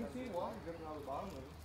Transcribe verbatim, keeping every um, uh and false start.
can see water dripping out of the bottom of it.